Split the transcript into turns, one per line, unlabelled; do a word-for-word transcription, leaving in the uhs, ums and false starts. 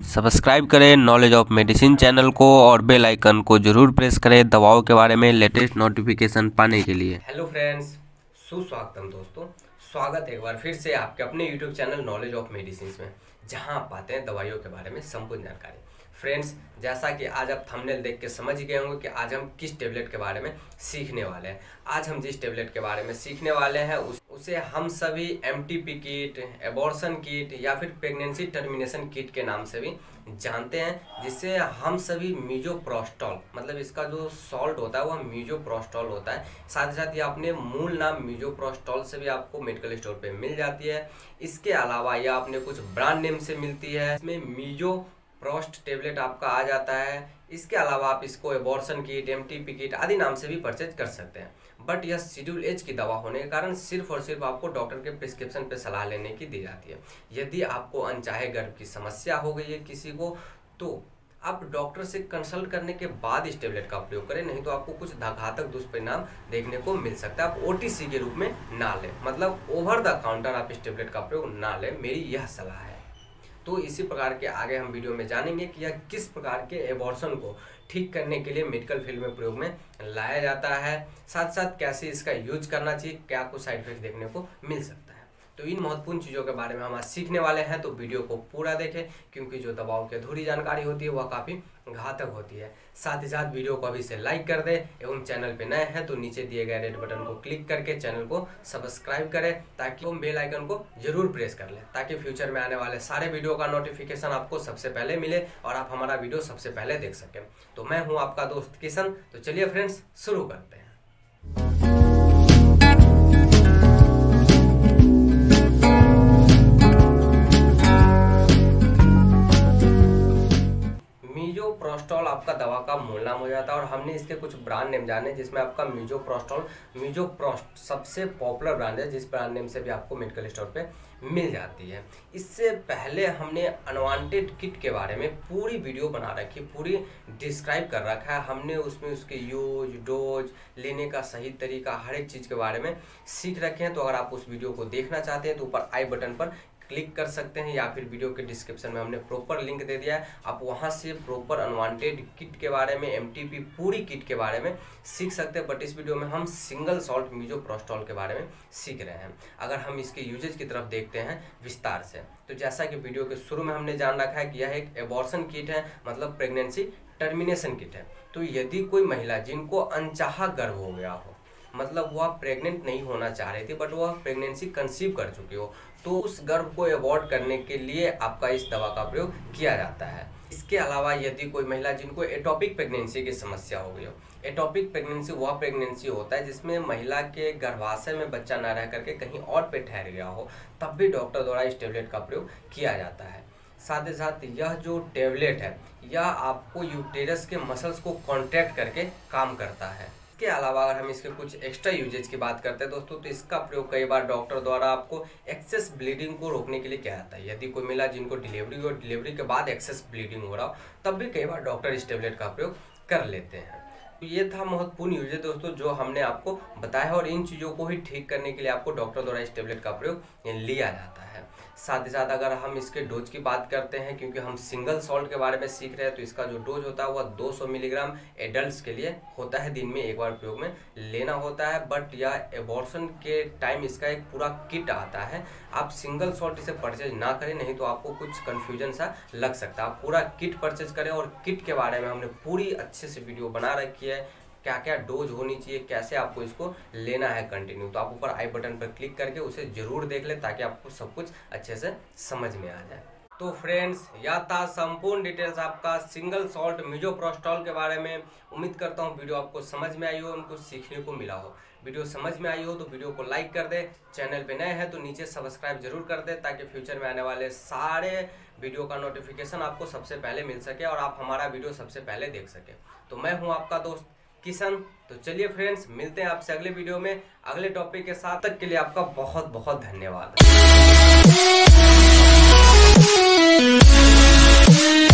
Subscribe करें knowledge of medicine channel को और बेल आइकन को जरूर प्रेस करें दवाओं के बारे में लेटेस्ट नोटिफिकेशन पाने के लिए।
हेलो फ्रेंड्स, सुस्वागतम दोस्तों। स्वागत है एक बार फिर से आपके अपने YouTube channel knowledge of medicine में, जहां आप पाते हैं दवाइयों के बारे में संपूर्ण जानकारी। फ्रेंड्स, जैसा कि आज आप थंबनेल देख के समझ गए होंगे कि आज हम किस टेबलेट के बारे में सीखने वाले हैं। आज हम जिस टेबलेट के बारे में सीखने वाले हैं उस, उसे हम सभी M T P kit, abortion kit या फिर प्रेगनेंसी टर्मिनेशन किट के नाम से भी जानते हैं, जिससे हम सभी मीजोप्रोस्टॉल, मतलब इसका जो सॉल्ट होता है वह मीजोप्रोस्टॉल होता है। साथ ही साथ ये अपने मूल नाम मीजोप्रोस्टॉल से भी आपको मेडिकल स्टोर पे मिल जाती है। इसके अलावा यह अपने कुछ ब्रांड नेम से मिलती है, इसमें मीजो प्रोस्ट टेबलेट आपका आ जाता है। इसके अलावा आप इसको abortion kit, M T P kit आदि नाम से भी परचेज कर सकते हैं। बट यह शेड्यूल एच की दवा होने के कारण सिर्फ और सिर्फ आपको डॉक्टर के प्रिस्क्रिप्शन पे सलाह लेने की दी जाती है। यदि आपको अनचाहे गर्भ की समस्या हो गई है किसी को, तो आप डॉक्टर से कंसल्ट करने के बाद इस टेबलेट का प्रयोग करें, नहीं तो आपको कुछ घातक दुष्परिणाम देखने को मिल सकता है। आप ओ टी सी के रूप में ना लें, मतलब ओवर द काउंटर आप इस टेबलेट का प्रयोग ना लें, मेरी यह सलाह है। तो इसी प्रकार के आगे हम वीडियो में जानेंगे कि यह किस प्रकार के एबॉर्शन को ठीक करने के लिए मेडिकल फील्ड में प्रयोग में लाया जाता है, साथ साथ कैसे इसका यूज करना चाहिए, क्या कुछ साइड इफेक्ट देखने को मिल सकता है। तो इन महत्वपूर्ण चीज़ों के बारे में हम आज सीखने वाले हैं, तो वीडियो को पूरा देखें, क्योंकि जो दवाओं की अधूरी जानकारी होती है वह काफ़ी घातक होती है। साथ ही साथ वीडियो को अभी से लाइक कर दें एवं चैनल पे नए हैं तो नीचे दिए गए रेड बटन को क्लिक करके चैनल को सब्सक्राइब करें, ताकि हम बेल आइकन को जरूर प्रेस कर लें, ताकि फ्यूचर में आने वाले सारे वीडियो का नोटिफिकेशन आपको सबसे पहले मिले और आप हमारा वीडियो सबसे पहले देख सकें। तो मैं हूँ आपका दोस्त किशन। तो चलिए फ्रेंड्स, शुरू करते हैं। मीजोप्रोस्टॉल आपका दवा का मूल नाम हो जाता है और हमने इसके कुछ ब्रांड नेम जाने, जिसमें आपका मीजोप्रोस्टॉल, मीजोप्रोस्ट सबसे पॉपुलर ब्रांड है, जिस ब्रांड नेम से भी आपको मेडिकल स्टोर पे मिल जाती है। इससे पहले हमने अनवांटेड किट के बारे में पूरी वीडियो बना रखी, पूरी डिस्क्राइब कर रखा है हमने, उसमें उसके यूज, डोज, लेने का सही तरीका, हर एक चीज़ के बारे में सीख रखे हैं। तो अगर आप उस वीडियो को देखना चाहते हैं तो ऊपर आई बटन पर क्लिक कर सकते हैं, या फिर वीडियो के डिस्क्रिप्शन में हमने प्रॉपर लिंक दे दिया है, आप वहां से प्रॉपर अनवांटेड किट के बारे में, एम टी पी पूरी किट के बारे में सीख सकते हैं। बट इस वीडियो में हम सिंगल सॉल्ट मीजोप्रोस्टॉल के बारे में सीख रहे हैं। अगर हम इसके यूजेज की तरफ देखते हैं विस्तार से, तो जैसा कि वीडियो के शुरू में हमने जान रखा है कि यह एक एबॉर्शन किट है, मतलब प्रेगनेंसी टर्मिनेशन किट है। तो यदि कोई महिला जिनको अनचाहा गर्भ हो गया हो, मतलब वह प्रेग्नेंट नहीं होना चाह रही थी बट वह प्रेगनेंसी कंसीव कर चुकी हो, तो उस गर्भ को अवॉइड करने के लिए आपका इस दवा का प्रयोग किया जाता है। इसके अलावा यदि कोई महिला जिनको एटोपिक प्रेगनेंसी की समस्या हो गई हो, एटोपिक प्रेगनेंसी वह प्रेगनेंसी होता है जिसमें महिला के गर्भाशय में बच्चा न रह करके कहीं और पे ठहर गया हो, तब भी डॉक्टर द्वारा इस टेबलेट का प्रयोग किया जाता है। साथ ही साथ यह जो टेबलेट है यह आपको यूटेरस के मसल्स को कॉन्ट्रैक्ट करके काम करता है। इसके अलावा अगर हम इसके कुछ एक्स्ट्रा यूजेज की बात करते हैं दोस्तों, तो इसका प्रयोग कई बार डॉक्टर द्वारा आपको एक्सेस ब्लीडिंग को रोकने के लिए किया जाता है। यदि कोई महिला जिनको डिलीवरी हो, डिलीवरी के बाद एक्सेस ब्लीडिंग हो रहा हो, तब भी कई बार डॉक्टर इस टेबलेट का प्रयोग कर लेते हैं। तो ये था महत्वपूर्ण यूजेज दोस्तों जो हमने आपको बताया, और इन चीज़ों को ही ठीक करने के लिए आपको डॉक्टर द्वारा इस टेबलेट का प्रयोग लिया जाता है। साथ ही साथ अगर हम इसके डोज की बात करते हैं, क्योंकि हम सिंगल सॉल्ट के बारे में सीख रहे हैं, तो इसका जो डोज होता है वह दो सौ मिलीग्राम एडल्ट्स के लिए होता है, दिन में एक बार प्रयोग में लेना होता है। बट यह एबॉर्शन के टाइम इसका एक पूरा किट आता है, आप सिंगल सॉल्ट इसे परचेज ना करें, नहीं तो आपको कुछ कन्फ्यूजन सा लग सकता है। आप पूरा किट परचेज करें, और किट के बारे में हमने पूरी अच्छे से वीडियो बना रखी है, क्या क्या डोज होनी चाहिए, कैसे आपको इसको लेना है कंटिन्यू। तो आप ऊपर आई बटन पर क्लिक करके उसे जरूर देख लें, ताकि आपको सब कुछ अच्छे से समझ में आ जाए। तो फ्रेंड्स, यह था संपूर्ण डिटेल्स आपका सिंगल सॉल्ट मीजोप्रोस्टॉल के बारे में। उम्मीद करता हूँ वीडियो आपको समझ में आई हो, उनको सीखने को मिला हो। वीडियो समझ में आई हो तो वीडियो को लाइक कर दे, चैनल पे नए हैं तो नीचे सब्सक्राइब जरूर कर दे, ताकि फ्यूचर में आने वाले सारे वीडियो का नोटिफिकेशन आपको सबसे पहले मिल सके और आप हमारा वीडियो सबसे पहले देख सके। तो मैं हूँ आपका दोस्त किशन। तो चलिए फ्रेंड्स, मिलते हैं आपसे अगले वीडियो में अगले टॉपिक के साथ। तक के लिए आपका बहुत बहुत धन्यवाद।